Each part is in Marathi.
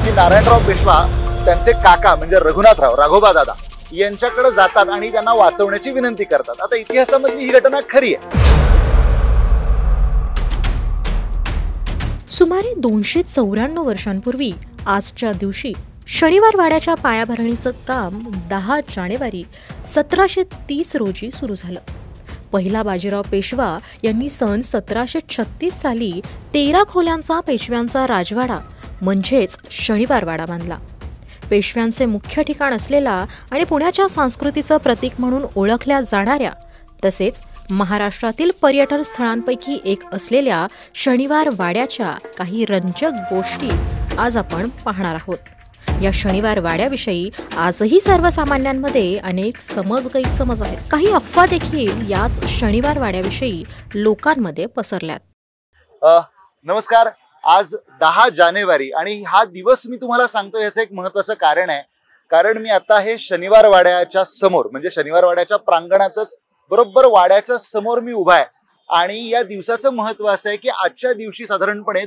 की नारायणराव पेशवा त्यांचे काका म्हणजे रघुनाथराव राघोबा दादा यांच्याकडे जातात आणि त्यांना वाचवण्याची विनंती करतात। आता इतिहासामधली ही घटना खरी आहे। सुमारे 294 वर्षांपूर्वी आजच्या दिवशी शनिवार वाड्याच्या पायाभरणीचं काम 10 जानेवारी 1730 रोजी सुरू झालं। पहिला बाजीराव पेशवा यांनी सन 1736 साली 13 खोल्यांचा पेशव्यांचा राजवाडा म्हणजेच शनिवार वाडा बांधला। पेशव्यांचे मुख्य ठिकाण असलेला आणि पुण्याच्या संस्कृतीचं प्रतीक म्हणून ओळखल्या जाणाऱ्या तसेच महाराष्ट्रातील पर्यटन स्थळांपैकी एक असलेल्या शनिवार वाड्याच्या काही रंजक गोष्टी आज आपण पाहणार आहोत। या शनिवार वाड्याविषयी आजही सर्वसामान्यांमध्ये अनेक समज गैरसमज आहेत। काही अफवा देखील याच शनिवार वाड्याविषयी लोकांमध्ये पसरल्यात। नमस्कार, आज 10 जानेवारी आणि हा दिवस मी तुम्हाला सांगतो याचं एक महत्त्वाचं कारण आहे। कारण मी आता हे शनिवार वाड्याच्या समोर म्हणजे शनिवार वाड्याच्या प्रांगणातच बरोबर वाड्याच्या समोर मी उभा आहे आणि या दिवसाचं महत्त्व असं आहे की आजच्या दिवशी साधारणपणे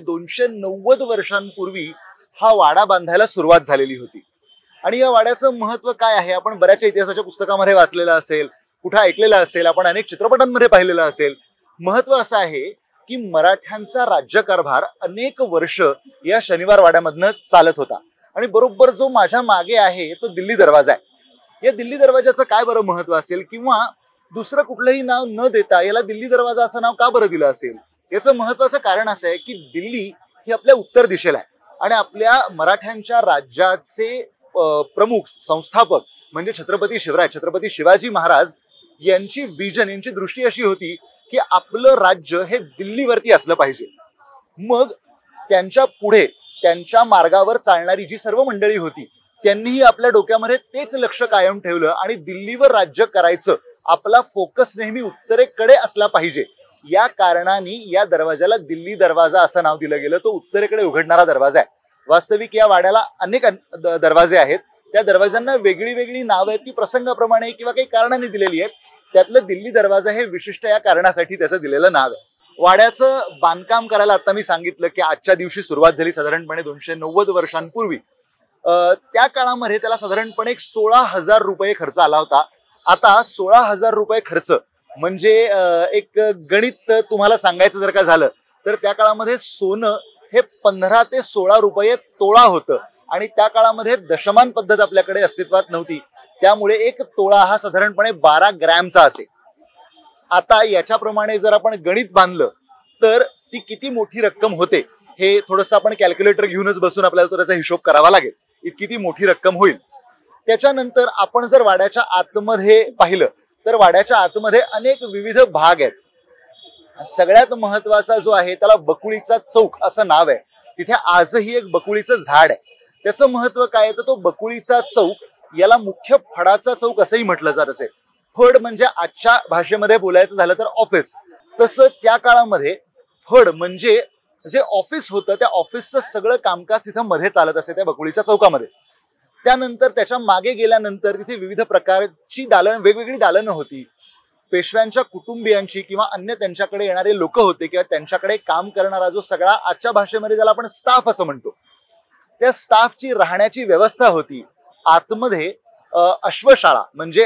290 वर्षांपूर्वी हा वाडा बांधायला सुरुवात झालेली होती। आणि या वाड्याचं महत्त्व काय आहे आपण बऱ्याचशा इतिहासाच्या पुस्तकामध्ये वाचलेलं असेल, कुठे ऐकलेलं असेल, आपण अनेक चित्रपटांमध्ये पाहिलेलं असेल। महत्त्व असं आहे की मराठ्यांचा राज्यकारभार अनेक वर्ष या शनिवार वाड्यामधनं चालत होता आणि बरोबर जो माझ्या मागे आहे तो दिल्ली दरवाजा आहे। या दिल्ली दरवाजाचं काय बरं महत्त्व असेल किंवा दुसरं कुठलंही नाव न देता याला दिल्ली दरवाजा असं नाव का बरं दिलं असेल? याचं महत्त्वाचं कारण असं आहे की दिल्ली ही आपल्या उत्तर दिशेला आहे आणि आपल्या मराठ्यांच्या राज्याचे प्रमुख संस्थापक म्हणजे छत्रपती शिवाजी महाराज यांची विजन यांची दृष्टी अशी होती की आपलं राज्य हे दिल्लीवरती असलं पाहिजे। मग त्यांच्या पुढे त्यांच्या मार्गावर चालणारी जी सर्व मंडळी होती त्यांनीही आपल्या डोक्यामध्ये तेच लक्ष कायम ठेवलं आणि दिल्लीवर राज्य करायचं, आपला फोकस नेहमी उत्तरेकडे असला पाहिजे। या कारणाने या दरवाजाला दिल्ली दरवाजा असं नाव दिलं गेलं। तो उत्तरेकडे उघडणारा दरवाजा आहे। वास्तविक या वाड्याला अनेक दरवाजे आहेत, त्या दरवाजांना वेगळी वेगळी नावं आहेत, ती प्रसंगाप्रमाणे किंवा काही कारणाने दिलेली आहेत। त्यातलं दिल्ली दरवाजा हे विशिष्ट या कारणासाठी त्याचं दिलेलं नाव आहे। वाड्याचं बांधकाम करायला आता मी सांगितलं की आजच्या दिवशी सुरुवात झाली साधारणपणे 290 वर्षांपूर्वी। त्या काळामध्ये त्याला साधारणपणे 16,000 रुपये खर्च आला होता। आता 16,000 रुपये खर्च म्हणजे एक गणित तुम्हाला सांगायचं जर का झालं तर त्या काळामध्ये सोनं हे 15 ते 16 रुपये तोळा होतं आणि त्या काळामध्ये दशमान पद्धत आपल्याकडे अस्तित्वात नव्हती, त्यामुळे एक तोळा हा साधारणपणे 12 ग्रॅमचा असे। आता याच्याप्रमाणे जर आपण गणित बांधलं तर ती किती मोठी रक्कम होते हे थोडंसं आपण कॅल्क्युलेटर घेऊनच बसून आपल्याला त्याचा हिशोब करावा लागेल, इतकी ती मोठी रक्कम होईल। त्याच्यानंतर आपण जर वाड्याच्या आतमध्ये पाहिलं तर वाड्याच्या आतमध्ये अनेक विविध भाग आहेत। सगळ्यात महत्वाचा जो आहे त्याला बकुळीचा चौक असं नाव आहे। तिथे आजही एक बकुळीचं झाड आहे। त्याचं महत्व काय आहे तर तो बकुळीचा चौक याला मुख्य फडाचा चौक असंही म्हटलं जात असे। फड म्हणजे आजच्या भाषेमध्ये बोलायचं झालं तर ऑफिस, तसं त्या काळामध्ये फड म्हणजे जे ऑफिस होतं त्या ऑफिसचं सगळं कामकाज तिथं मध्ये चालत असे त्या बकुळीच्या चौकामध्ये। त्यानंतर त्याच्या मागे गेल्यानंतर तिथे विविध प्रकारची वेगवेगळी दालनं होती। पेशव्यांच्या कुटुंबियांची किंवा अन्य त्यांच्याकडे येणारे लोक होते किंवा त्यांच्याकडे काम करणारा जो सगळा आजच्या भाषेमध्ये ज्याला आपण स्टाफ असं म्हणतो त्या स्टाफची राहण्याची व्यवस्था होती। आतमध्ये अश्वशाळा म्हणजे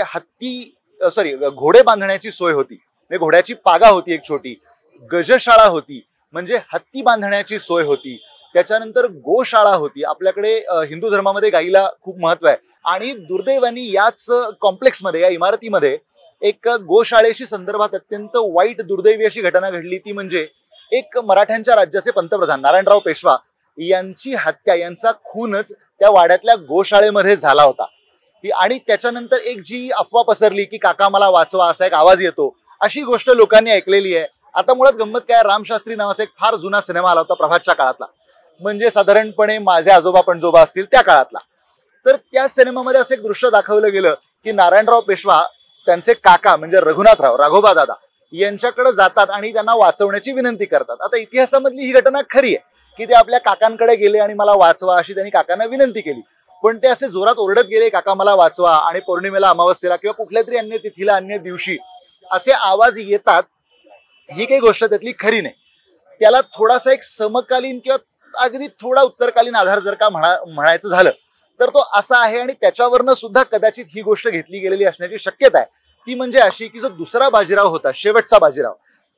घोडे बांधण्याची सोय होती, म्हणजे घोड्याची पागा होती एक छोटी, गजशाळा होती म्हणजे हत्ती बांधण्याची सोय होती, त्याच्यानंतर गोशाळा होती। आपल्याकडे हिंदू धर्मामध्ये गाईला खूप महत्व आहे आणि दुर्दैवाने याच कॉम्प्लेक्समध्ये या इमारतीमध्ये एक गोशाळेशी संदर्भात अत्यंत वाईट दुर्दैवी अशी घटना घडली। ती म्हणजे एक मराठ्यांच्या राज्याचे पंतप्रधान नारायणराव पेशवा यांची हत्या, यांचा खूनच त्या वाड्यातल्या गोशाळेमध्ये झाला होता। आणि त्याच्यानंतर एक जी अफवा पसरली की काका मला वाचवा असा एक आवाज येतो, अशी गोष्ट लोकांनी ऐकलेली आहे। आता मुळात गंमत काय, रामशास्त्री नावाचा एक फार जुना सिनेमा आला होता प्रभातच्या काळातला, म्हणजे साधारणपणे माझे आजोबा पणजोबा असतील त्या काळातला। तर त्या सिनेमामध्ये असं एक दृश्य दाखवलं गेलं की नारायणराव पेशवा त्यांचे काका म्हणजे रघुनाथराव राघोबा दादा यांच्याकडे जातात आणि त्यांना वाचवण्याची विनंती करतात। आता इतिहासामधली ही घटना खरी आहे की ते आपल्या काकांकडे गेले आणि मला वाचवा अशी त्यांनी काकांना विनंती केली, पण ते असे जोरात ओरडत गेले काका मला वाचवा, आणि पौर्णिमेला अमावस्येला किंवा कुठल्या तरी अन्य तिथीला अन्य दिवशी असे आवाज येतात। ही काही गोष्ट त्यातली खरी नाही, त्याला थोडासा एक समकालीन किंवा अगदी थोडा उत्तरकालीन आधार जर का म्हणायचं झालं तर तो असा आहे, आणि त्याच्यावरनं सुद्धा कदाचित ही गोष्ट घेतली गेलेली असण्याची शक्यता आहे. ती म्हणजे अशी की जो दुसरा बाजीराव होता, शेवटचा बाजीराव,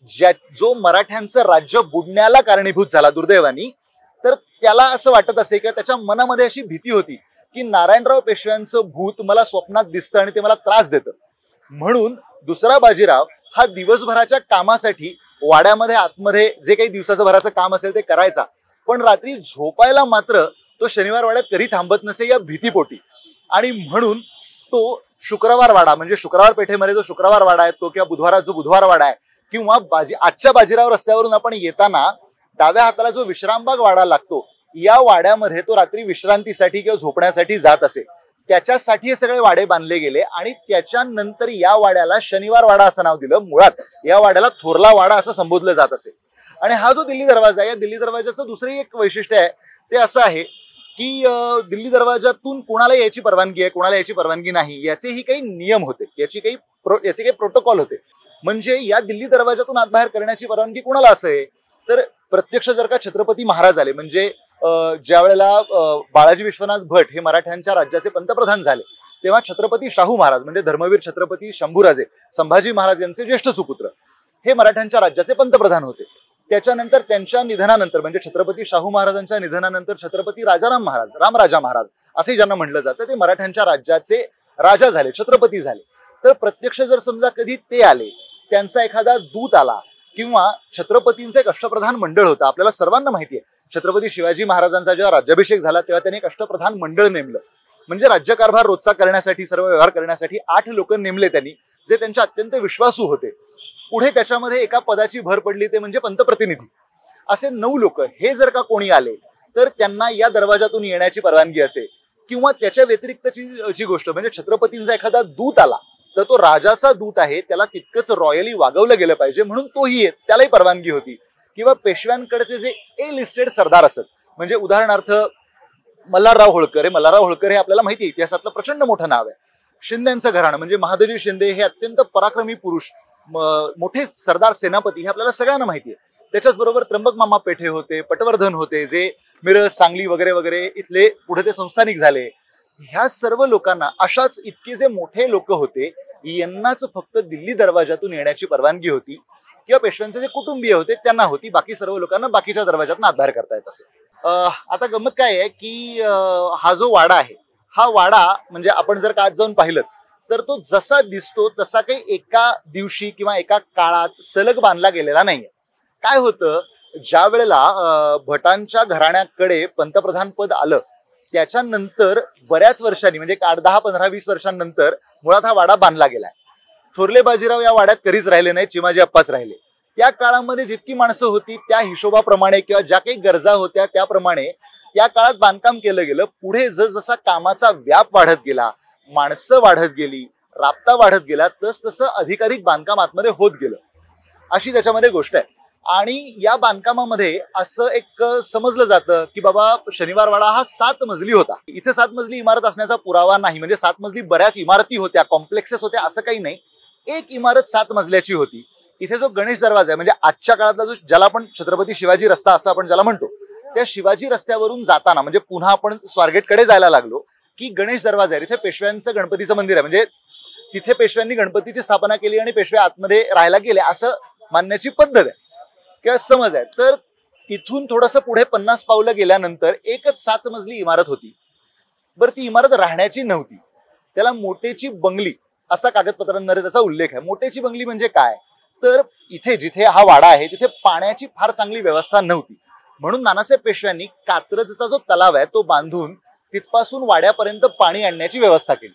जो मराठ्यांचं राज्य बुडण्याला कारणीभूत झाला दुर्दैवानी, तर त्याला असं वाटत असे की त्याच्या मनामध्ये अशी भीती होती की नारायणराव पेशव्यांचं भूत मला स्वप्नात दिसतं आणि ते मला त्रास देतं. म्हणून दुसरा बाजीराव हा दिवसभराच्या कामासाठी वाड्यामध्ये आतमध्ये जे काही दिवसाचं भराचं काम असेल ते करायचा, पण रात्री झोपायला मात्र तो शनिवार वाड्यात कधी थांबत नसे या भीतीपोटी. आणि म्हणून तो शुक्रवार वाडा, म्हणजे शुक्रवार पेठेमध्ये जो शुक्रवार वाडा आहे तो, किंवा बुधवारात जो बुधवार वाडा आहे, किंवा आजच्या बाजीराव रस्त्यावरून आपण येताना डाव्या हाताला जो विश्रामबाग वाडा लागतो, या वाड्यामध्ये तो रात्री विश्रांतीसाठी किंवा झोपण्यासाठी जात असे. त्याच्यासाठी हे सगळे वाडे बांधले गेले आणि त्याच्यानंतर या वाड्याला शनिवार वाडा असं नाव दिलं. मुळात या वाड्याला थोरला वाडा असं संबोधलं जात असे. आणि हा जो दिल्ली दरवाजा आहे, या दिल्ली दरवाजाचं दुसरं एक वैशिष्ट्य आहे ते असं आहे की दिल्ली दरवाजातून कोणाला यायची परवानगी आहे, कोणाला याची परवानगी नाही, याचेही काही नियम होते, याचे काही प्रोटोकॉल होते. म्हणजे या दिल्ली दरवाजातून आत बाहेर करण्याची परवानगी कोणाला असं आहे, तर प्रत्यक्ष जर का छत्रपती महाराज आले, म्हणजे ज्या वेळेला बाळाजी विश्वनाथ भट हे मराठ्यांच्या राज्याचे पंतप्रधान झाले, तेव्हा छत्रपती शाहू महाराज म्हणजे धर्मवीर छत्रपती शंभूराजे संभाजी महाराज यांचे ज्येष्ठ सुपुत्र हे मराठ्यांच्या राज्याचे पंतप्रधान होते. त्याच्यानंतर त्यांच्या निधनानंतर, म्हणजे छत्रपती शाहू महाराजांच्या निधनानंतर छत्रपती राजाराम महाराज, रामराजा महाराज असे ज्यांना म्हटलं जातं, ते मराठ्यांच्या राज्याचे राजा झाले, छत्रपती झाले. तर प्रत्यक्ष जर समजा कधी ते आले, त्यांचा एखादा दूत आला, किंवा छत्रपतींचं एक अष्टप्रधान मंडळ होतं. आपल्याला सर्वांना माहिती आहे, छत्रपती शिवाजी महाराजांचा जेव्हा राज्याभिषेक झाला तेव्हा त्यांनी एक अष्टप्रधान मंडळ नेमलं, म्हणजे राज्यकारभार रोजचा करण्यासाठी, सर्व व्यवहार करण्यासाठी 8 लोक नेमले त्यांनी, जे त्यांच्या अत्यंत विश्वासू होते. पुढे त्याच्यामध्ये एका पदाची भर पडली, ते म्हणजे पंतप्रतिनिधी. असे 9 लोक हे जर का कोणी आले तर त्यांना या दरवाजातून येण्याची परवानगी असे. किंवा त्याच्या व्यतिरिक्तची गोष्ट म्हणजे छत्रपतींचा एखादा दूत आला तर तो राजाचा दूत आहे, त्याला तितकंच रॉयली वागवलं गेलं पाहिजे म्हणून तोही येत, त्यालाही परवानगी होती. किंवा पेशव्यांकडचे जे ए लिस्टेड सरदार असत, म्हणजे उदाहरणार्थ मल्हारराव होळकर, मल्हारराव होळकर हे आपल्याला माहिती आहे इतिहासातलं प्रचंड मोठं नाव आहे. शिंदेचं घराणं म्हणजे महादजी शिंदे हे अत्यंत पराक्रमी पुरुष, मोठे सरदार सेनापती हे आपल्याला सगळ्यांना माहिती आहे. त्याच्याच बरोबर त्र्यंबक मामा पेठे होते, पटवर्धन होते, जे मिरज, सांगली वगैरे वगैरे इथले पुढे ते संस्थानिक झाले. ह्या सर्व लोकांना, अशाच इतके जे मोठे लोक होते, यांनाच फक्त दिल्ली दरवाजातून येण्याची परवानगी होती, किंवा पेशव्यांचे जे कुटुंबीय होते त्यांना होती. बाकी सर्व लोकांना बाकीच्या दरवाजातून आत बाहेर करता येत असे. आता गंमत काय आहे की हा जो वाडा आहे, हा वाडा म्हणजे आपण जर का आज जाऊन पाहिलं तर तो जसा दिसतो तसा काही एका दिवशी किंवा एका काळात सलग बांधला गेलेला नाहीये. काय होतं, ज्या वेळेला भटांच्या घराण्याकडे पंतप्रधान पद आलं त्याच्यानंतर बऱ्याच वर्षांनी, म्हणजे 8, 10, 15, 20 वर्षांनंतर मुळात हा वाडा बांधला गेलाय. थोरले बाजीराव या वाड्यात कधीच राहिले नाही, चिमाजी अप्पाच राहिले. त्या काळामध्ये जितकी माणसं होती त्या हिशोबाप्रमाणे किंवा ज्या काही गरजा होत्या त्याप्रमाणे त्या काळात बांधकाम केलं गेलं. पुढे जसा कामाचा व्याप वाढत गेला, माणसं वाढत गेली, राबता वाढत गेला, तसं अधिकाधिक बांधकाम आतमध्ये होत गेलं, अशी त्याच्यामध्ये गोष्ट आहे. आणि या बांधकामामध्ये असं एक समजलं जातं की बाबा शनिवार वाडा हा 7 मजली होता. इथे 7 मजली इमारत असण्याचा पुरावा नाही, म्हणजे 7 मजली बऱ्याच इमारती होत्या, कॉम्प्लेक्सेस होत्या, असं काही नाही. एक इमारत 7 मजल्याची होती. इथे जो गणेश दरवाजा आहे, म्हणजे आजच्या काळातला जो, ज्याला आपण छत्रपती शिवाजी रस्ता असं आपण ज्याला म्हणतो, त्या शिवाजी रस्त्यावरून जाताना, म्हणजे पुन्हा आपण स्वारगेटकडे जायला लागलो की गणेश दरवाजा आहे, तिथे पेशव्यांचं गणपतीचं मंदिर आहे, म्हणजे तिथे पेशव्यांनी गणपतीची स्थापना केली आणि पेशवे आतमध्ये राहायला गेले असं मानण्याची पद्धत आहे किंवा समज आहे. तर तिथून थोडंसं पुढे 50 पावलं गेल्यानंतर एकच 7 मजली इमारत होती. बरं, ती इमारत राहण्याची नव्हती, त्याला मोटेची बंगली असा कागदपत्रांमध्ये त्याचा उल्लेख आहे. मोटेची बंगली म्हणजे काय, तर इथे जिथे हा वाडा आहे तिथे पाण्याची फार चांगली व्यवस्था नव्हती, म्हणून नानासाहेब पेशव्यांनी कात्रजचा जो तलाव आहे तो बांधून तिथपासून वाड्यापर्यंत पाणी आणण्याची व्यवस्था केली.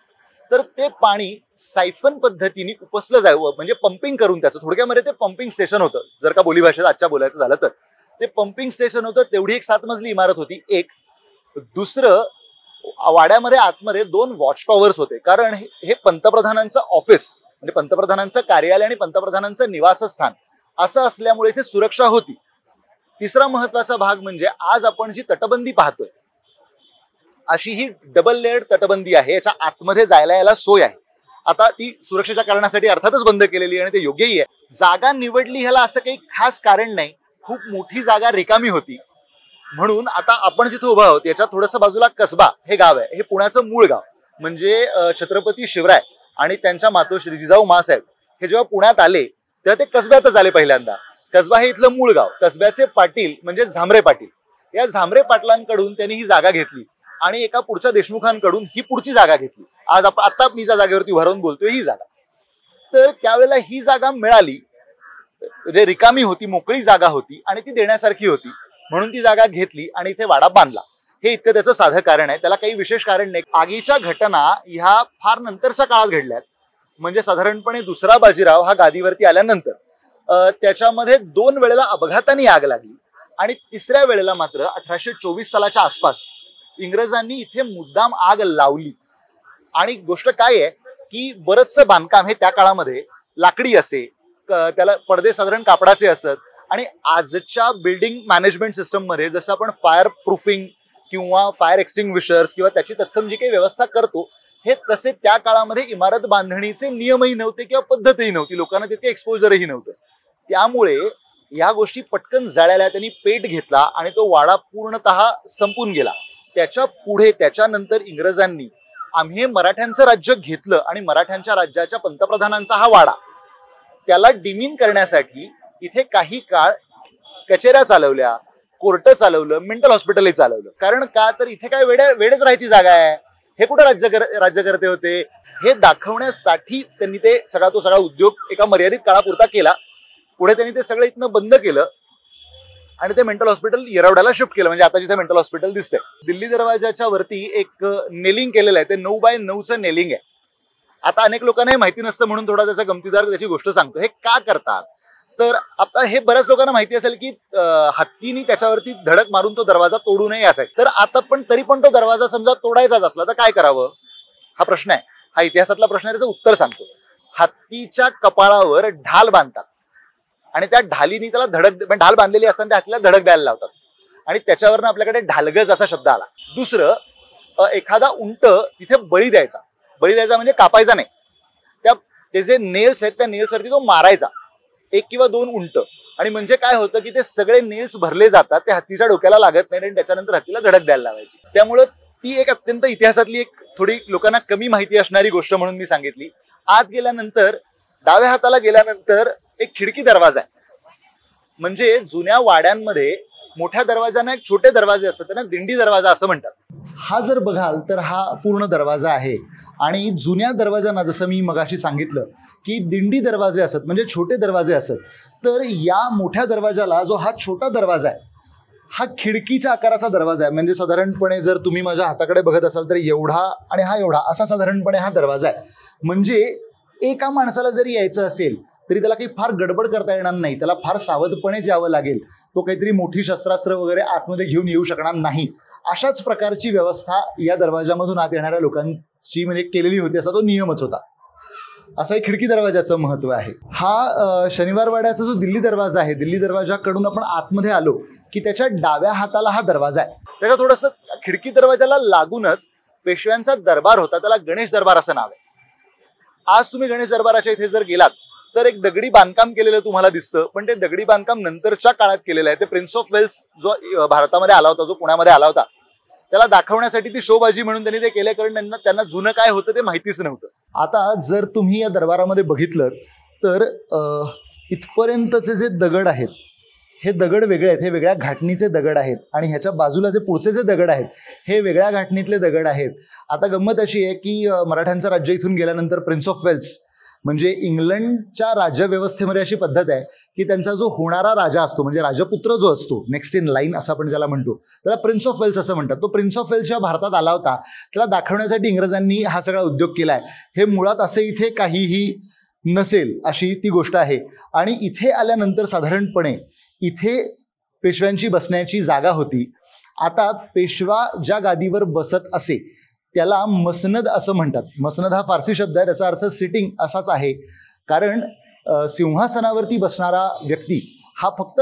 तर ते पाणी सायफन पद्धतीने उपसलं जावं, म्हणजे पंपिंग करून, त्याचं थोडक्यामध्ये ते पंपिंग स्टेशन होतं. जर का बोलीभाषेत आजच्या बोलायचं झालं तर ते पंपिंग स्टेशन होतं. तेवढी एक 7 मजली इमारत होती. एक दुसरं, वाड्यामध्ये आतमध्ये 2 वॉच टॉवर्स होते, कारण हे पंतप्रधानांचं ऑफिस, म्हणजे पंतप्रधानांचं कार्यालय आणि पंतप्रधानांचं निवासस्थान असं असल्यामुळे इथे सुरक्षा होती. तिसरा महत्वाचा भाग म्हणजे आज आपण जी तटबंदी पाहतोय अशी ही डबल लेअर्ड तटबंदी आहे, याच्या आतमध्ये जायला यायला सोय आहे. आता ती सुरक्षेच्या कारणासाठी अर्थातच बंद केलेली आहे आणि ते योग्यही आहे. जागा निवडली ह्याला असं काही खास कारण नाही, खूप मोठी जागा रिकामी होती. म्हणून आता आपण जिथे उभा आहोत याच्या थोडंसं बाजूला कसबा हे गाव आहे. हे पुण्याचं मूळ गाव. म्हणजे छत्रपती शिवराय आणि त्यांच्या मातोश्री जिजाऊ माँसाहेब हे जेव्हा पुण्यात आले तेव्हा ते कसब्यातच आले पहिल्यांदा. कसबा हे इथलं मूळ गाव. कसब्याचे पाटील म्हणजे झांबरे पाटील. या झांबरे पाटलांकडून त्यांनी ही जागा घेतली आणि एका पुढच्या देशमुखांकडून ही पुढची जागा घेतली. आज आपण आता मी ज्या जागेवरती उभारून बोलतोय ही जागा. तर त्यावेळेला ही जागा मिळाली, म्हणजे रिकामी होती, मोकळी जागा होती आणि ती देण्यासारखी होती, म्हणून ती जागा घेतली आणि इथे वाडा बांधला. हे इतकं त्याचं साधं कारण आहे. त्याला काही विशेष कारण नाही. आगीच्या घटना ह्या फार नंतरच्या काळात घडल्यात. म्हणजे साधारणपणे दुसरा बाजीराव हा गादीवरती आल्यानंतर त्याच्यामध्ये 2 वेळेला अपघाताने आग लागली आणि तिसऱ्या वेळेला मात्र 1824 सालाच्या आसपास इंग्रजांनी इथे मुद्दाम आग लावली. आणि गोष्ट काय आहे की बरंचसं बांधकाम हे त्या काळामध्ये लाकडी असे, त्याला पडदे साधारण कापडाचे असत. आणि आजच्या बिल्डिंग मॅनेजमेंट सिस्टम मध्ये जसं आपण फायर प्रूफिंग किंवा फायर एक्सटिंग्विशर्स किंवा त्याची तत्सम जी काही व्यवस्था करतो, हे तसे त्या काळामध्ये इमारत बांधणीचे नियमही नव्हते किंवा पद्धतही नव्हती. लोकांना तितके एक्सपोजरही नव्हतं. त्यामुळे या गोष्टी पटकन जळाल्या. त्यांनी पेट घेतला आणि तो वाडा पूर्णतः संपून गेला. त्याच्या पुढे त्याच्यानंतर इंग्रजांनी आम्ही हे मराठ्यांचं राज्य घेतलं आणि मराठ्यांच्या राज्याच्या पंतप्रधानांचा हा वाडा, त्याला डिमीन करण्यासाठी इथे काही काळ कचेऱ्या चालवल्या, कोर्ट चालवलं, मेंटल हॉस्पिटलही चालवलं. कारण का तर इथे काय वेळच राहायची जागा आहे. हे कुठे राज्यकर्ते होते हे दाखवण्यासाठी त्यांनी ते तो सगळा उद्योग एका मर्यादित काळापुरता केला. पुढे त्यांनी ते सगळं इथनं बंद केलं आणि ते मेंटल हॉस्पिटल येरवड्याला शिफ्ट केलं. म्हणजे आता जिथे मेंटल हॉस्पिटल दिसतंय, दिल्ली दरवाजाच्या वरती एक नेलिंग केलेलं आहे. ते 9x9चं नेलिंग आहे. आता अनेक लोकांना हे माहिती नसतं म्हणून थोडा त्याचा गमतीदार त्याची गोष्ट सांगतो. हे का करतात तर आता हे बऱ्याच लोकांना माहिती असेल की हत्तीने त्याच्यावरती धडक मारून तो दरवाजा तोडू नये यासाठी. तर आता पण तरी पण तो दरवाजा समजा तोडायचाच असला तर काय करावं हा प्रश्न आहे. हा इतिहासातला प्रश्न आहे. त्याचं उत्तर सांगतो. हत्तीच्या कपाळावर ढाल बांधतात आणि त्या ढालीने त्याला धडक, ढाल बांधलेली असताना त्या हत्तीला धडक द्यायला लावतात आणि त्याच्यावरनं आपल्याकडे ढालगज असा शब्द आला. दुसरं, एखादा उंट तिथे बळी द्यायचा. बळी द्यायचा म्हणजे कापायचा नाही. ते जे नेल्स आहेत त्या नेल्सवरती तो मारायचा, 1 किंवा 2 उंट. आणि म्हणजे काय होतं की ते सगळे नेल्स भरले जातात, ते हत्तीच्या डोक्याला लागत नाही आणि त्याच्यानंतर हत्तीला धडक द्यायला लावायची. त्यामुळं ती एक अत्यंत इतिहासातली एक थोडी लोकांना कमी माहिती असणारी गोष्ट म्हणून मी सांगितली. आत गेल्यानंतर डाव्या हाताला गेल्यानंतर एक खिडकी दरवाजा आहे. म्हणजे जुन्या वाड्यांमध्ये मोठ्या दरवाजांना एक छोटे दरवाजे असतात, त्यांना दिंडी दरवाजा असं म्हणतात. हा जर बघाल तर हा पूर्ण दरवाजा आहे. आणि जुन्या दरवाजांना जसं मी मगाशी सांगितलं की दिंडी दरवाजे असत, म्हणजे छोटे दरवाजे असत. तर या मोठ्या दरवाजाला जो हा छोटा दरवाजा आहे हा खिडकीच्या आकाराचा दरवाजा आहे. म्हणजे साधारणपणे जर तुम्ही माझ्या हाताकडे बघत असाल तर एवढा आणि हा एवढा असा साधारणपणे हा दरवाजा आहे. म्हणजे एका माणसाला जरी यायचं असेल तरी त्याला काही फार गडबड करता येणार नाही. त्याला फार सावधपणेच यावं लागेल. तो काहीतरी मोठी शस्त्रास्त्र वगैरे आतमध्ये घेऊन येऊ शकणार नाही. अशाच प्रकारची व्यवस्था या दरवाजामधून आत येणाऱ्या लोकांची म्हणजे केलेली होती, असा तो नियमच होता. असं एक खिडकी दरवाजाचं महत्व आहे. हा शनिवार वाड्याचा जो दिल्ली दरवाजा आहे, दिल्ली दरवाजाकडून आपण आतमध्ये आलो की त्याच्या डाव्या हाताला हा दरवाजा आहे. त्याच्या थोडंसं खिडकी दरवाजाला लागूनच पेशव्यांचा दरबार होता, त्याला गणेश दरबार असं नाव आहे. आज तुम्ही गणेश दरबाराच्या इथे जर गेलात तर एक दगडी बांधकाम केलेलं तुम्हाला दिसतं, पण ते दगडी बांधकाम नंतरच्या काळात केलेलं आहे. ते प्रिन्स ऑफ वेल्स जो भारतामध्ये आला होता, जो पुण्यामध्ये आला होता, त्याला दाखवण्यासाठी ती शोबाजी म्हणून त्यांनी ते केले, कारण त्यांना जुनं काय होतं ते माहितीच नव्हतं. आता जर तुम्ही या दरबारामध्ये बघितलं तर इथपर्यंतचे जे दगड आहेत हे दगड वेगळे आहेत. हे वेगळ्या घाटणीचे दगड आहेत आणि ह्याच्या बाजूला जे पुढचे जे दगड आहेत हे वेगळ्या घाटणीतले दगड आहेत. आता गंमत अशी आहे की मराठ्यांचं राज्य इथून गेल्यानंतर प्रिन्स ऑफ वेल्स म्हणजे इंग्लंडच्या राज्यव्यवस्थेमध्ये अशी पद्धत आहे की त्यांचा जो होणारा राजा असतो, म्हणजे राजपुत्र जो असतो, नेक्स्ट इन लाईन असं आपण ज्याला म्हणतो, त्याला प्रिन्स ऑफ वेल्स असं म्हणतात. तो प्रिन्स ऑफ वेल्स जेव्हा भारतात आला होता त्याला दाखवण्यासाठी इंग्रजांनी हा सगळा उद्योग केलाय. हे मुळात असे इथे काहीही नसेल अशी ती गोष्ट आहे. आणि इथे आल्यानंतर साधारणपणे इथे पेशव्यांची बसण्याची जागा होती. आता पेशवा ज्या गादीवर बसत असे त्याला मसनद असं म्हणतात. मसनद हा फारसी शब्द आहे, त्याचा अर्थ सिटिंग असाच आहे. कारण सिंहासनावरती बसणारा व्यक्ती हा फक्त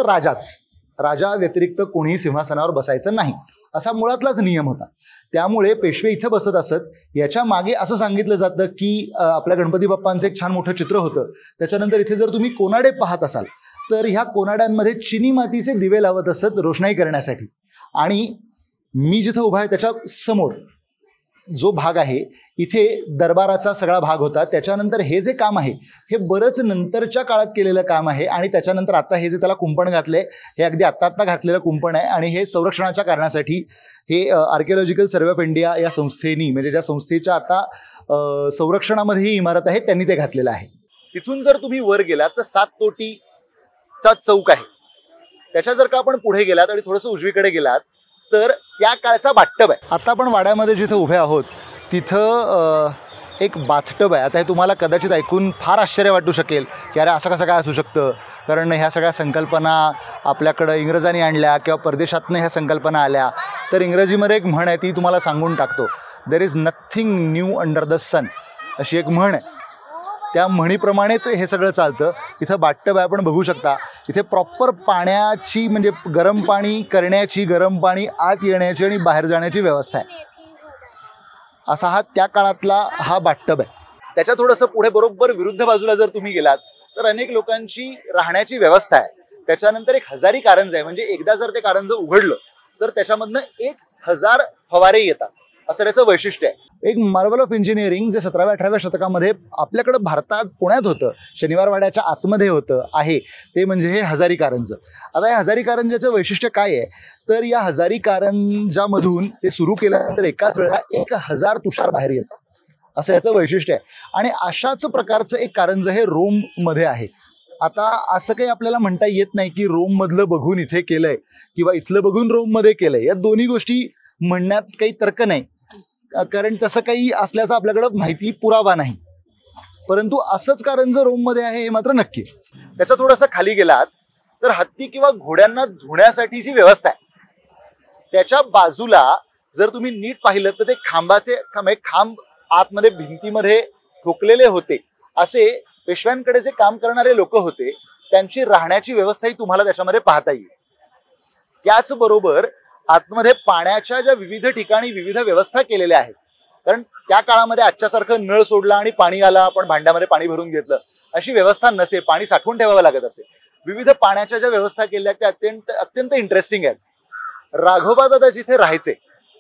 राजा व्यतिरिक्त कोणीही सिंहासनावर बसायचं नाही असा मुळातलाच नियम होता. त्यामुळे पेशवे इथे बसत असत. याच्या मागे असं सांगितलं जातं की आपल्या गणपती बाप्पांचं एक छान मोठं चित्र होतं. त्याच्यानंतर इथे जर तुम्ही कोनाडे पाहत असाल तर ह्या कोनाड्यांमध्ये चिनी मातीचे दिवे लावत असत रोषणाई करण्यासाठी. आणि मी जिथं उभा आहे त्याच्या समोर जो भाग आहे इथे दरबाराचा सगळा भाग होता. त्याच्यानंतर हे जे काम आहे हे बरंच नंतरच्या काळात केलेलं काम आहे आणि त्याच्यानंतर आता हे जे त्याला कुंपण घातलंय हे अगदी आत्ता घातलेलं कुंपण आहे आणि हे संरक्षणाच्या कारणासाठी हे आर्किओलॉजिकल सर्व्हे ऑफ इंडिया या संस्थेनी म्हणजे ज्या संस्थेच्या आता संरक्षणामध्ये ही इमारत आहे त्यांनी ते घातलेलं आहे. तिथून जर तुम्ही वर गेलात तर 7 कोटीचा चौक आहे. त्याच्या जर का आपण पुढे गेलात आणि थोडंसं उजवीकडे गेलात तर त्या काळचा बाथटब आहे. आता आपण वाड्यामध्ये जिथं उभे आहोत तिथं एक बाथटब आहे. आता हे तुम्हाला कदाचित ऐकून फार आश्चर्य वाटू शकेल की अरे असं कसं काय असू शकतं, कारण ह्या सगळ्या संकल्पना आपल्याकडं इंग्रजांनी आणल्या किंवा परदेशातनं ह्या संकल्पना आल्या. तर इंग्रजीमध्ये एक म्हण आहे ती तुम्हाला सांगून टाकतो, there is nothing new under the sun, अशी एक म्हण आहे. त्या म्हणीप्रमाणेच हे सगळं चालतं. इथं बाथटब आहे, आपण बघू शकता. इथे प्रॉपर पाण्याची म्हणजे गरम पाणी करण्याची, गरम पाणी आत येण्याची आणि बाहेर जाण्याची व्यवस्था आहे. असा हा त्या काळातला हा बाथटब आहे. त्याच्या थोडंसं पुढे बरोबर विरुद्ध बाजूला जर तुम्ही गेलात तर अनेक लोकांची राहण्याची व्यवस्था आहे. त्याच्यानंतर एक हजारी कारंज आहे, म्हणजे एकदा जर ते कारंज उघडलं तर त्याच्यामधनं 1000 फवारे येतात, असं त्याचं वैशिष्ट्य आहे. एक मार्वल ऑफ इंजिनिअरिंग जे 17व्या-18व्या शतकामध्ये आपल्याकडं भारतात पुण्यात होतं, शनिवारवाड्याच्या आतमध्ये होतं आहे, ते म्हणजे हे हजारी कारंज. आता या हजारी कारंजाचं वैशिष्ट्य काय आहे तर या हजारी कारंजामधून ते सुरू केल्यानंतर एकाच वेळेला 1000 तुषार बाहेर येतात, असं याचं वैशिष्ट्य आहे. आणि अशाच प्रकारचं एक कारंज हे रोममध्ये आहे. आता असं काही आपल्याला म्हणता येत नाही की रोममधलं बघून इथे केलंय किंवा इथलं बघून रोममध्ये केलंय. या दोन्ही गोष्टी म्हणण्यात काही तर्क नाही, कारण तसं काही असल्याचा आपल्याकडं माहिती पुरावा नाही. परंतु असंच कारंज रोममध्ये आहे हे मात्र नक्की. त्याचा थोडंसं खाली गेलात तर हत्ती किंवा घोड्यांना धुण्यासाठी जी व्यवस्था आहे त्याच्या बाजूला जर तुम्ही नीट पाहिलं तर ते खांब आतमध्ये भिंतीमध्ये ठोकलेले होते. असे पेशव्यांकडे जे काम करणारे लोक होते त्यांची राहण्याची व्यवस्थाही तुम्हाला त्याच्यामध्ये पाहता येईल. त्याचबरोबर आतमध्ये पाण्याच्या ज्या विविध ठिकाणी विविध व्यवस्था केलेल्या आहेत, कारण त्या काळामध्ये आजच्यासारखं नळ सोडला आणि पाणी आला आपण भांड्यामध्ये पाणी भरून घेतलं अशी व्यवस्था नसे, पाणी साठवून ठेवावं लागत असे. विविध पाण्याच्या ज्या व्यवस्था केल्या त्या अत्यंत इंटरेस्टिंग आहेत. राघोबा दादा जिथे राहायचे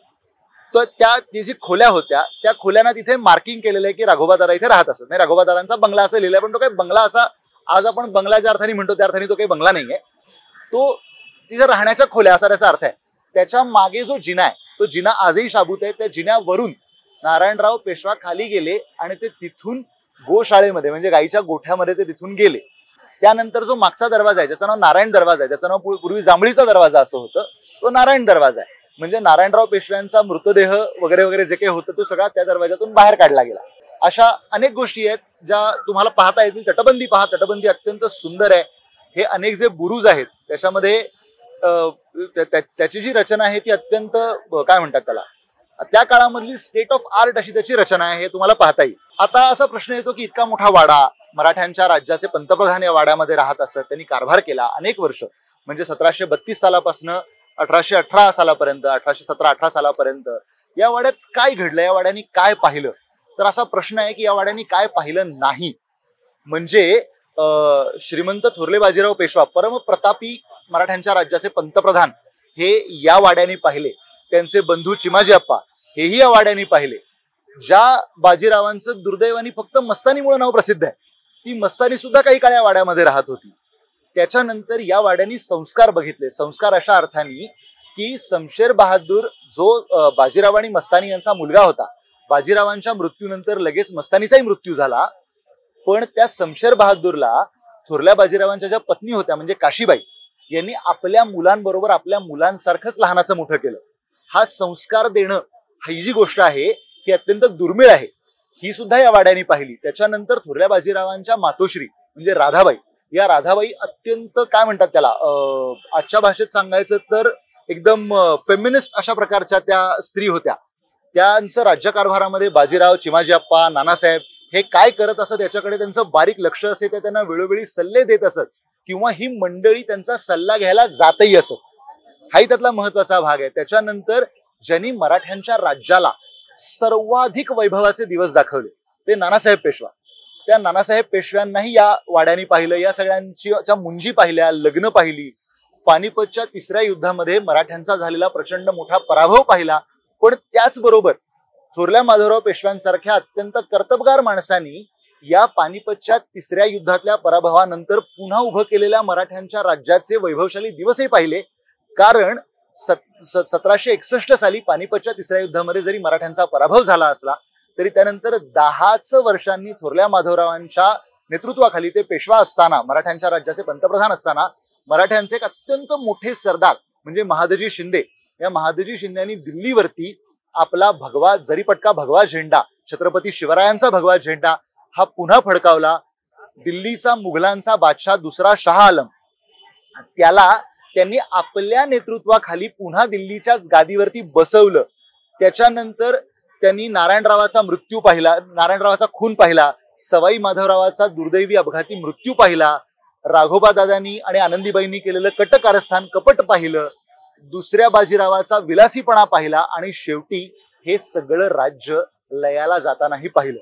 तर त्या जी खोल्या होत्या त्या खोल्यांना तिथे मार्किंग केलेलं आहे की राघोबा दादा इथे राहत असत. नाही, राघोबा दादांचा बंगला असं लिहिलंय, पण तो काही बंगला असा आज आपण बंगला ज्या अर्थाने म्हणतो त्या अर्थाने तो काही बंगला नाहीये. तो तिथे राहण्याच्या खोल्या असा त्याचा अर्थ आहे. त्याच्या मागे जो जिना आहे तो जिना आजही शाबूत आहे. त्या जिन्यावरून नारायणराव पेशवा खाली गेले आणि ते तिथून गोशाळेमध्ये म्हणजे गाईच्या गोठ्यामध्ये ते तिथून गेले. त्यानंतर जो मागचा दरवाजा आहे ज्याचं नाव नारायण दरवाजा आहे, त्याचं नाव पूर्वी जांभळीचा दरवाजा असं होतं, तो नारायण दरवाजा आहे. म्हणजे नारायणराव पेशव्यांचा मृतदेह वगैरे वगैरे जे काही होतं तो सगळा त्या दरवाजातून बाहेर काढला गेला. अशा अनेक गोष्टी आहेत ज्या तुम्हाला पाहता येतील. तटबंदी पहा, तटबंदी अत्यंत सुंदर आहे. हे अनेक जे बुरुज आहेत त्याच्यामध्ये त्याची जी रचना आहे ती अत्यंत काय म्हणतात त्याला, त्या काळामधली स्टेट ऑफ आर्ट अशी त्याची रचना आहे, हे तुम्हाला पाहता येईल. आता असा प्रश्न येतो की इतका मोठा वाडा, मराठ्यांच्या राज्याचे पंतप्रधान या वाड्यामध्ये राहत असत, त्यांनी कारभार केला अनेक वर्ष, म्हणजे 1732 सालापासून 1818 सालापर्यंत, 1817-18 सालापर्यंत या वाड्यात काय घडलं, या वाड्यांनी काय पाहिलं. तर असा प्रश्न आहे की या वाड्यांनी काय पाहिलं नाही. म्हणजे श्रीमंत थोरले बाजीराव पेशवा, परमप्रतापी मराठ्यांच्या राज्याचे पंतप्रधान, हे या वाड्यांनी पाहिले. त्यांचे बंधू चिमाजी अप्पा हेही या वाड्यांनी पाहिले. ज्या बाजीरावांचं दुर्दैवानी फक्त मस्तानीमुळे नाव प्रसिद्ध आहे, ती मस्तानी सुद्धा काही काळ या वाड्यामध्ये राहत होती. त्याच्यानंतर या वाड्यांनी संस्कार बघितले. संस्कार अशा अर्थाने की शमशेर बहादूर जो बाजीराव आणि मस्तानी यांचा मुलगा होता, बाजीरावांच्या मृत्यूनंतर लगेच मस्तानीचाही मृत्यू झाला, पण त्या शमशेर बहादूरला थोरल्या बाजीरावांच्या ज्या पत्नी होत्या म्हणजे काशीबाई यांनी आपल्या मुलांबरोबर आपल्या मुलांसारखंच लहानाचं मोठं केलं. हा संस्कार देणं ही जी गोष्ट आहे ही अत्यंत दुर्मिळ आहे, ही सुद्धा या वाड्यांनी पाहिली. त्याच्यानंतर थोरल्या बाजीरावांच्या मातोश्री म्हणजे राधाबाई, या राधाबाई अत्यंत काय म्हणतात त्याला, आजच्या भाषेत सांगायचं तर एकदम फेमिनिस्ट अशा प्रकारच्या त्या स्त्री होत्या. त्यांचं राज्यकारभारामध्ये बाजीराव, चिमाजी अप्पा, नानासाहेब हे काय करत असत याच्याकडे त्यांचं बारीक लक्ष असे, ते त्यांना वेळोवेळी सल्ले देत असत किंवा ही मंडळी त्यांचा सल्ला घ्यायला जातही असत. हाही त्यातला महत्वाचा भाग आहे. त्याच्यानंतर ज्यांनी मराठ्यांच्या राज्याला सर्वाधिक वैभवाचे दिवस दाखवले ते नानासाहेब पेशवा. त्या नानासाहेब पेशव्यांनाही या वाड्यांनी पाहिलं, या सगळ्यांच्या मुंजी पाहिल्या, लग्न पाहिली. पानिपतच्या तिसऱ्या युद्धामध्ये मराठ्यांचा झालेला प्रचंड मोठा पराभव पाहिला, पण त्याचबरोबर थोरल्या माधवराव पेशव्यांसारख्या अत्यंत कर्तबगार माणसांनी या पानिपतच्या तिसऱ्या युद्धातल्या पराभवानंतर पुन्हा उभं केलेल्या मराठ्यांच्या राज्याचे वैभवशाली दिवसही पाहिले. कारण 1761 साली पानिपतच्या तिसऱ्या युद्धामध्ये जरी मराठ्यांचा पराभव झाला असला तरी त्यानंतर 10 वर्षांनी थोरल्या माधवरावांच्या नेतृत्वाखाली ते पेशवा असताना, मराठ्यांच्या राज्याचे पंतप्रधान असताना, मराठ्यांचे एक अत्यंत मोठे सरदार म्हणजे महादजी शिंदे, या महादजी शिंद्यांनी दिल्लीवरती आपला भगवा जरीपटका भगवा झेंडा, छत्रपती शिवरायांचा भगवा झेंडा हा पुन्हा फडकावला. दिल्लीचा मुघलांचा बादशाह दुसरा शाह आलम त्याला त्यांनी आपल्या नेतृत्वाखाली पुन्हा दिल्लीच्या गादीवरती बसवलं. त्याच्यानंतर त्यांनी नारायणरावाचा मृत्यू पाहिला, नारायणरावाचा खून पाहिला, सवाई माधवरावाचा दुर्दैवी अपघाती मृत्यू पाहिला, राघोबा दादांनी आणि आनंदीबाईंनी केलेलं कटकारस्थान कपट पाहिलं, दुसऱ्या बाजीरावाचा विलासीपणा पाहिला आणि शेवटी हे सगळं राज्य लयाला जातानाही पाहिलं.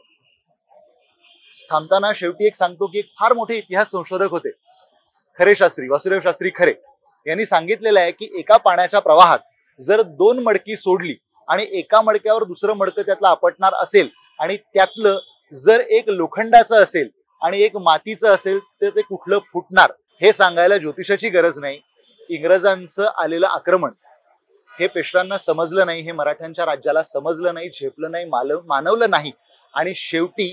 थांबताना शेवटी एक सांगतो की एक फार मोठे इतिहास संशोधक होते, खरे शास्त्री, वासुदेव शास्त्री खरे, यांनी सांगितलेलं आहे की एका पाण्याच्या प्रवाहात जर 2 मडकी सोडली आणि एका मडक्यावर दुसरं मडकं त्यातलं आपटणार असेल आणि त्यातलं जर एक लोखंडाचं असेल आणि एक मातीचं असेल तर ते कुठलं फुटणार हे सांगायला ज्योतिषाची गरज नाही. इंग्रजांचं आलेलं आक्रमण हे पेशव्यांना समजलं नाही, हे मराठ्यांच्या राज्याला समजलं नाही, झेपलं नाही, मानवलं नाही आणि शेवटी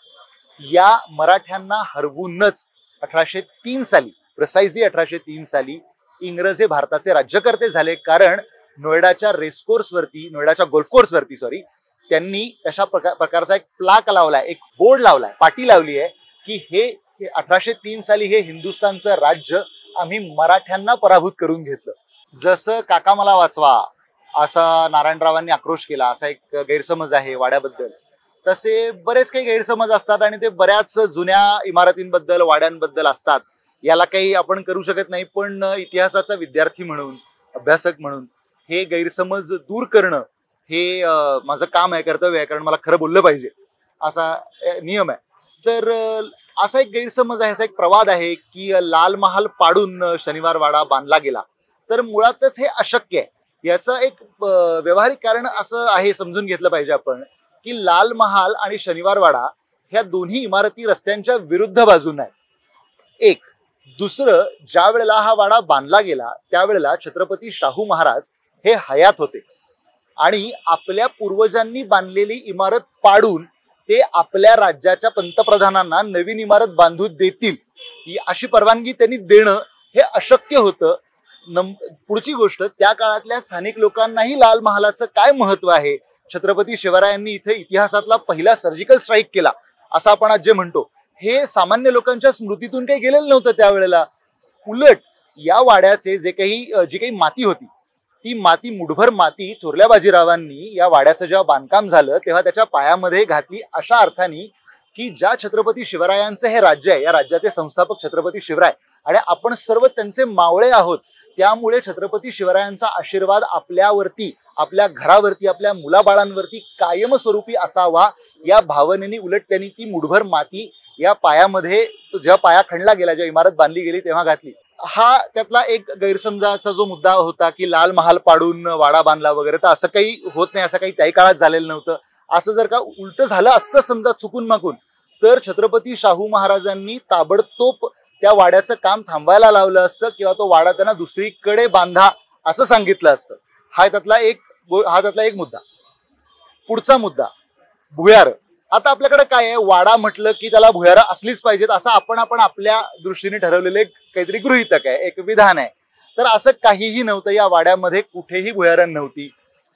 या मराठ्यांना हरवूनच 1803 साली, प्रिसाइजली 1803 साली इंग्रज हे भारताचे राज्यकर्ते झाले. कारण नोएडाच्या नोएडाच्या गोल्फ कोर्सवरती त्यांनी तशा प्रकारचा एक प्लाक लावलाय, एक बोर्ड लावलाय, पाटी लावली आहे की हे 1803 साली हे हिंदुस्थानचं राज्य आम्ही मराठ्यांना पराभूत करून घेतलं. जसं काका मला वाचवा असा नारायणरावांनी आक्रोश केला, असा एक गैरसमज आहे वाड्याबद्दल, तसे बरेच काही गैरसमज असतात आणि ते बऱ्याच जुन्या इमारतींबद्दल, वाड्यांबद्दल असतात. याला काही आपण करू शकत नाही, पण इतिहासाचा विद्यार्थी म्हणून, अभ्यासक म्हणून हे गैरसमज दूर करणं हे माझं काम आहे, कर्तव्य आहे, कारण मला खरं बोललं पाहिजे असा नियम आहे. तर असा एक गैरसमज आहे, असा एक प्रवाद आहे की लाल महाल पाडून शनिवार वाडा बांधला गेला. तर मुळातच हे अशक्य आहे. याचं एक व्यावहारिक कारण असं आहे, समजून घेतलं पाहिजे आपण, की लाल महाल आणि शनिवार वाडा ह्या दोन्ही इमारती रस्त्यांच्या विरुद्ध बाजूने आहेत. एक दुसरं, ज्या वेळेला हा वाडा बांधला गेला त्यावेळेला छत्रपती शाहू महाराज हे हयात होते आणि आपल्या पूर्वजांनी बांधलेली इमारत पाडून ते आपल्या राज्याच्या पंतप्रधानांना नवीन इमारत बांधून देतील अशी परवानगी त्यांनी देणं हे अशक्य होतं. पुढची गोष्ट, त्या काळातल्या स्थानिक लोकांनाही लाल महालाचं काय महत्व आहे, छत्रपती शिवरायांनी इथे इतिहासातला पहिला सर्जिकल स्ट्राईक केला असं आपण आज जे म्हणतो, हे सामान्य लोकांच्या स्मृतीतून काही गेलेलं नव्हतं त्यावेळेला. उलट या वाड्याचे जी काही माती होती, ती माती, मुठभर माती थोरल्या बाजीरावांनी या वाड्याचं जेव्हा बांधकाम झालं तेव्हा त्याच्या पायामध्ये घातली अशा अर्थाने की ज्या छत्रपती शिवरायांचं हे राज्य आहे, या राज्याचे संस्थापक छत्रपती शिवराय आणि आपण सर्व त्यांचे मावळे आहोत, त्यामुळे छत्रपती शिवरायांचा आशीर्वाद आपल्यावरती, आपल्या घरावरती, आपल्या मुलाबाळांवरती कायमस्वरूपी असावा या भावनेने उलट त्यांनी ती मुठभर माती या पायामध्ये, जेव्हा पाया खणला गेला, जेव्हा इमारत बांधली गेली तेव्हा घातली. हा त्यातला एक गैरसमजाचा जो मुद्दा होता की लाल महाल पाडून वाडा बांधला वगैरे, तर असं काही होत नाही, असं काही त्याही काळात झालेलं नव्हतं. असं जर का उलट झालं असतं समजा चुकून माकून, तर छत्रपती शाहू महाराजांनी ताबडतोब त्या वाड्याचं काम थांबवायला लावलं असतं किंवा तो वाडा त्यांना दुसरीकडे बांधा असं सांगितलं असतं. हा त्यातला एक मुद्दा. पुढचा मुद्दा, भुयार. आता आपल्याकडे काय आहे, वाडा म्हटलं की त्याला भुयारं असलीच पाहिजेत असं आपण आपल्या दृष्टीने ठरवलेले काहीतरी गृहीतक आहे, एक विधान आहे. तर असं काहीही नव्हतं. या वाड्यामध्ये कुठेही भुयारं नव्हती.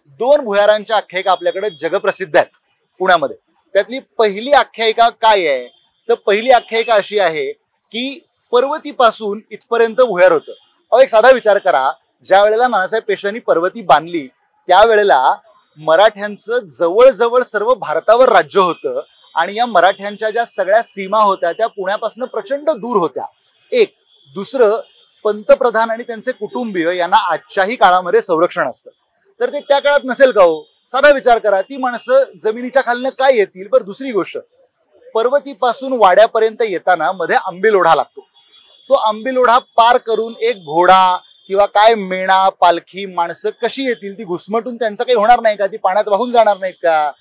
2 भुयारांच्या आख्यायिका आपल्याकडे जगप्रसिद्ध आहेत पुण्यामध्ये. त्यातली पहिली आख्यायिका काय आहे, तर पहिली आख्यायिका अशी आहे की पर्वतीपासून इथपर्यंत भुयार होतं. एक साधा विचार करा, ज्या वेळेला नानासाहेब पेशव्यांनी पर्वती बांधली त्यावेळेला मराठ्यांचं जवळजवळ सर्व भारतावर राज्य होतं आणि या मराठ्यांच्या ज्या सगळ्या सीमा होत्या त्या पुण्यापासून प्रचंड दूर होत्या. एक. दुसरं, पंतप्रधान आणि त्यांचे कुटुंबीय यांना आजच्याही काळामध्ये संरक्षण असतं, तर ते त्या काळात नसेल का हो? साधा विचार करा, ती माणसं जमिनीच्या खालनं काय येतील? बरं, दुसरी गोष्ट, पर्वतीपासून वाड्यापर्यंत येताना मध्ये आंबेल ओढा लागतो. तो आंबेल ओढा पार करून एक घोडा किंवा काय मेणा पालखी माणसं कशी येतील, ती घुसमटून त्यांचं काही होणार नाही का, ती पाण्यात वाहून जाणार नाहीत का,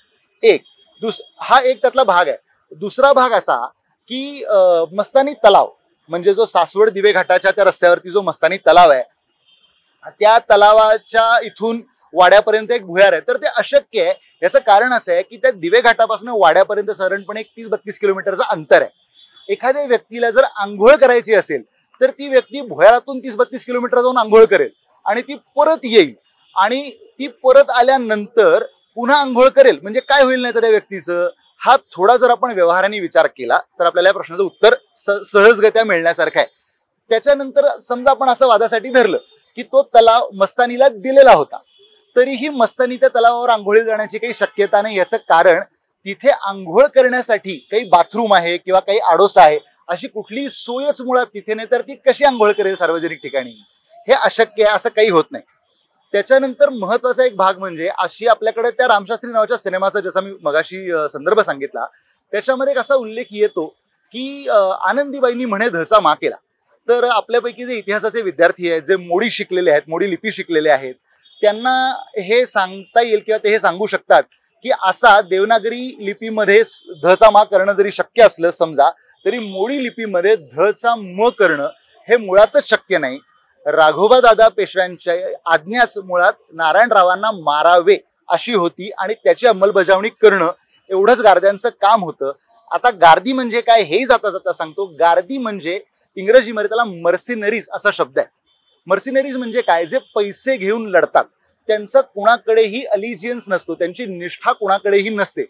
हा एक त्यातला भाग आहे. दुसरा भाग असा की मस्तानी तलाव म्हणजे जो सासवड दिवे घाटाच्या त्या रस्त्यावरती जो मस्तानी तलाव आहे, त्या तलावाच्या इथून वाड्यापर्यंत एक भुयार आहे. तर ते अशक्य आहे. याचं कारण असं आहे की त्या दिवे घाटापासून वाड्यापर्यंत साधारणपणे 30-32 किलोमीटरचं अंतर आहे. एखाद्या व्यक्तीला जर आंघोळ करायची असेल तर ती व्यक्ती भुयारातून 30-32 किलोमीटर जाऊन आंघोळ करेल आणि ती परत येईल, आणि ती परत आल्यानंतर पुन्हा आंघोळ करेल. म्हणजे काय होईल नाही तर त्या व्यक्तीचं, हा थोडा जर आपण व्यवहाराने विचार केला तर आपल्याला या प्रश्नाचं उत्तर सहजगत्या मिळण्यासारखं आहे. त्याच्यानंतर समजा आपण असं वादासाठी धरलं की तो तलाव मस्तानीला दिलेला होता, तरीही मस्तानी त्या तलावावर आंघोळी जाण्याची काही शक्यता नाही. याचं कारण तिथे आंघोळ करण्यासाठी काही बाथरूम आहे किंवा काही आडोसा आहे, अशी कुठली सोयच मुळात तिथे नाही, तर ती कशी आंघोळ करेल सार्वजनिक ठिकाणी, हे अशक्य आहे. असं काही होत नाही. त्याच्यानंतर महत्वाचा एक भाग म्हणजे अशी आपल्याकडे त्या रामशास्त्री नावाच्या सिनेमाचा जसा मी मगाशी संदर्भ सांगितला, त्याच्यामध्ये एक असा उल्लेख येतो की आनंदीबाईंनी म्हणे धचा मा केला. तर आपल्यापैकी जे इतिहासाचे विद्यार्थी आहेत, जे मोडी शिकलेले आहेत, मोडी लिपी शिकलेले आहेत, त्यांना हे सांगता येईल किंवा ते हे सांगू शकतात की असा देवनागरी लिपीमध्ये धचा मा करणं जरी शक्य असलं समजा, तरी मोडी लिपीमध्ये धचा म करणं हे मुळातच शक्य नाही. राघोबा दादा पेशव्यांच्या आज्ञाच मुळात नारायणरावांना मारावे अशी होती आणि त्याची अंमलबजावणी करणं एवढंच गार्द्यांचं काम होतं. आता गार्दी म्हणजे काय हेही जाता जाता सांगतो. गार्दी म्हणजे इंग्रजीमध्ये त्याला मर्सिनरीज असा शब्द आहे. मर्सिनरीज म्हणजे काय, जे पैसे घेऊन लढतात, त्यांचा कुणाकडेही अलिजियन्स नसतो, त्यांची निष्ठा कुणाकडेही नसते,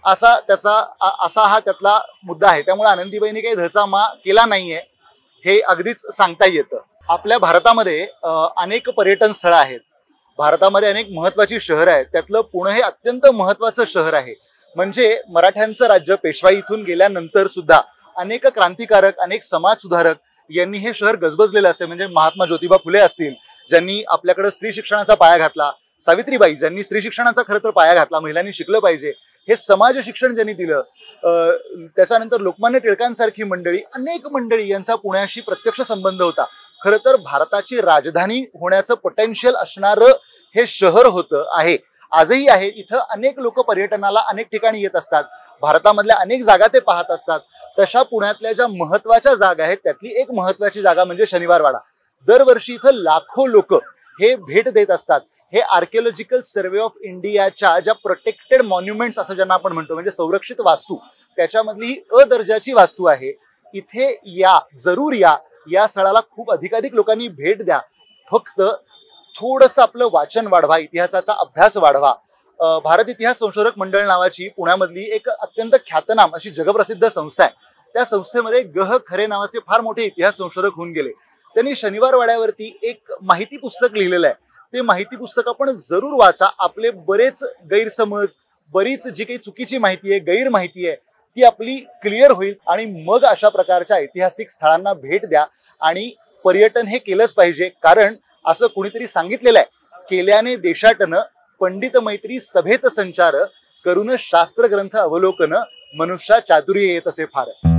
असा हा त्यातला मुद्दा आहे. त्यामुळे आनंदीबाईंनी काही धचा मा केला नाहीये हे अगदीच सांगता येतं. आपल्या भारतामध्ये अनेक पर्यटन स्थळं आहेत, भारतामध्ये अनेक महत्वाची शहरं आहेत, त्यातलं पुणे हे अत्यंत महत्वाचं शहर आहे. म्हणजे मराठ्यांचं राज्य पेशवाई इथून गेल्यानंतर सुद्धा अनेक क्रांतिकारक, अनेक समाजसुधारक यांनी हे शहर गजबजलेलं असे. म्हणजे महात्मा ज्योतिबा फुले असतील, ज्यांनी आपल्याकडे स्त्री शिक्षणाचा पाया घातला, सावित्रीबाई ज्यांनी स्त्री शिक्षणाचा खरं तर पाया घातला, महिलांनी शिकलं पाहिजे हे समाज शिक्षण ज्यांनी दिलं, त्याच्यानंतर लोकमान्य टिळकांसारखी मंडळी, अनेक मंडळी यांचा पुण्याशी प्रत्यक्ष संबंध होता. खरं तर भारताची राजधानी होण्याचं पोटेन्शियल असणारं हे शहर होतं, आहे, आजही आहे. इथं अनेक लोक पर्यटनाला अनेक ठिकाणी येत असतात, भारतामधल्या अनेक जागा ते पाहत असतात. तशा पुण्यातल्या ज्या महत्वाच्या जागा आहेत त्यातली एक महत्वाची जागा म्हणजे शनिवारवाडा. दरवर्षी इथं लाखो लोक हे भेट देत असतात. हे आर्किओलॉजिकल सर्वे ऑफ इंडियाच्या ज्या प्रोटेक्टेड मॉन्युमेंट्स असं ज्यांना आपण म्हणतो, म्हणजे संरक्षित वास्तू, त्याच्यामधली ही अ दर्जाची वास्तू आहे. इथे जरूर या स्थळाला खूप अधिकाधिक लोकांनी भेट द्या. फक्त थोडंसं आपलं वाचन वाढवा, इतिहासाचा अभ्यास वाढवा. भारत इतिहास संशोधक मंडळ नावाची पुण्यामधली एक अत्यंत ख्यातनाम अशी जगप्रसिद्ध संस्था आहे. त्या संस्थेमध्ये ग. खरे नावाचे फार मोठे इतिहास संशोधक होऊन गेले. त्यांनी शनिवार वाड्यावरती एक माहिती पुस्तक लिहिलेलं आहे. ते माहिती पुस्तक आपण जरूर वाचा. आपले बरेच गैरसमज, बरीच जी काही चुकीची माहिती आहे, गैर माहिती आहे, ती आपली क्लिअर होईल. आणि मग अशा प्रकारच्या ऐतिहासिक स्थळांना भेट द्या. आणि पर्यटन हे केलंच पाहिजे, कारण असं कुणीतरी सांगितलेलं आहे, केल्याने देशाटन, पंडित मैत्री सभेत संचार, करून शास्त्र ग्रंथ अवलोकन, मनुष्या चातुर्य येत असे फार.